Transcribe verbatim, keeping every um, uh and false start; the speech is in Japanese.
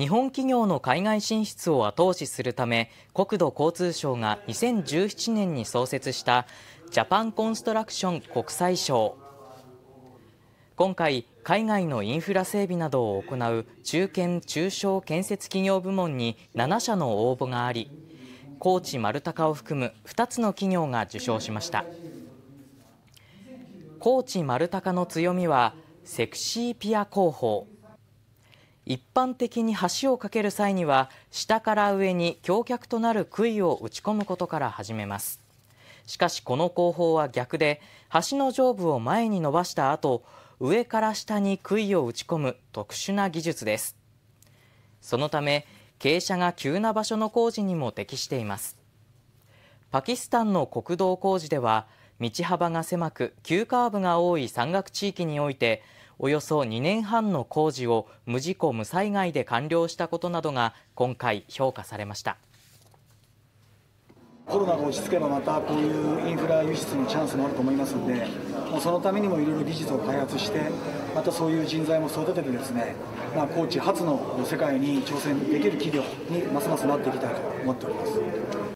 日本企業の海外進出を後押しするため、国土交通省がにせんじゅうななねんに創設したジャパンコンストラクション国際賞。今回、海外のインフラ整備などを行う中堅・中小建設企業部門にななしゃの応募があり、コーチ丸高を含むふたつの企業が受賞しました。コーチ丸高の強みはセクシーピア工法。一般的に橋を架ける際には下から上に橋脚となる杭を打ち込むことから始めます。しかしこの工法は逆で、橋の上部を前に伸ばした後、上から下に杭を打ち込む特殊な技術です。そのため傾斜が急な場所の工事にも適しています。パキスタンの国道工事では道幅が狭く急カーブが多い山岳地域において、およそにねんはんの工事を無事故無災害で完了したことなどが今回評価されました。 コロナが落ち着けばまたこういうインフラ輸出のチャンスもあると思いますので、そのためにもいろいろ技術を開発して、またそういう人材も育ててですね、まあ、高知初の世界に挑戦できる企業にますますなっていきたいと思っております。